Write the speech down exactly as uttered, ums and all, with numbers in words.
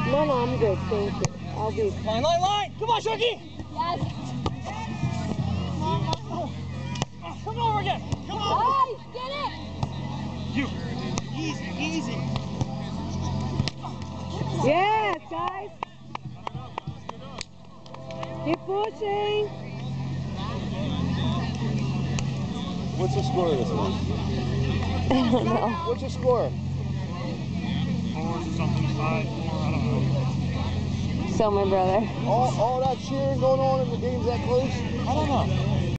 No, no, I'm good. Thank you. I'll be. Line, line, line! Come on, Sharky! Yes. Come over again! Come on! Nice! Get it! You! Easy, easy! Yes, guys. Keep pushing. What's the score of this one? I don't know. What's your score? Four or something, five, four, I don't know. So, my brother. All, all that cheering going on in the games that close? I don't know.